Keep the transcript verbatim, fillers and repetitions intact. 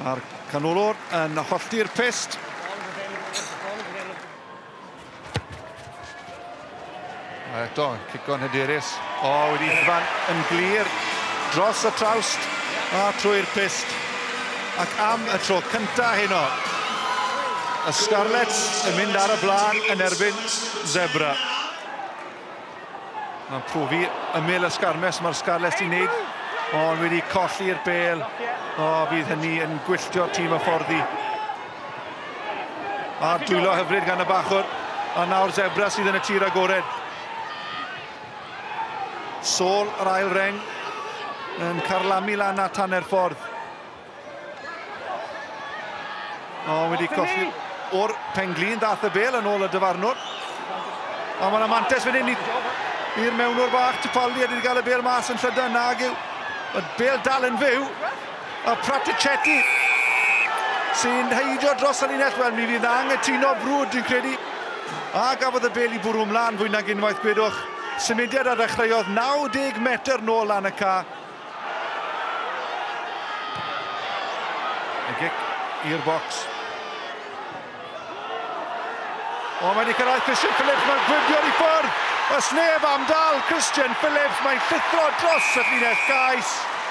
A'r canolwr yn hollti'r pist. A eto, cico'n hyderus. O, wedi cyfan yn glir dros y trawst a trwy'r pist. Ac am y tro cynta heno, y Scarlets yn mynd ar y blaen yn erbyn Zebre. Mae'n profi ymyl y sgarmes mae'r Scarlets i wneud, ond wedi colli'r bel. O, bydd hynny yn gwylltio'r tîm y fforddi. A dwylo hyfryd gan y bachwr. A nawr Zebre sydd yn y tir agored. Sol yr ail reng yn carlamu lan at hanner ffordd. O, wedi colli o'r penglin dath y bel yn ôl y dyfarnwr. A mae'n amantes fan hyn i'r mewnwr bach. Tipoldi wedi cael y bel mas yn Llydan nag yw. Y bel dal yn fyw. A Pratichetti sy'n heidio dros y linell. Wel, mi fydd angytuno brwd, dwi'n credu. A gafodd y bel i bwrw mlaen fwy nag unwaith gwedwch. Symudiad a ddechreuodd naw deg metr nôl lan y ca. Y gic i'r bocs. O, mae wedi cyrraedd Christian Phillips, mae'n gwibio'r i ffwrdd. Ys neb am dal Christian Phillips, mae'n llithro dros y llinell gais.